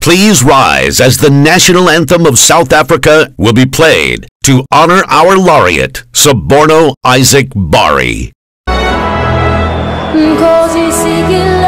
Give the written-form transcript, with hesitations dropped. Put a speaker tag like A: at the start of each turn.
A: Please rise as the national anthem of South Africa will be played to honor our laureate, Soborno Isaac Bari.
B: Così sigillati